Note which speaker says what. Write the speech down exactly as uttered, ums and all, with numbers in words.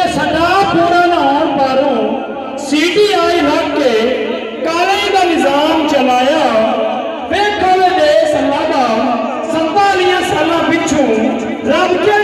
Speaker 1: सदा पूरा ना होने पारों सीटी आई रख के काले का निजाम चलाया फिर खोले देश अल्लाह का संतालियां साल पिछू रब के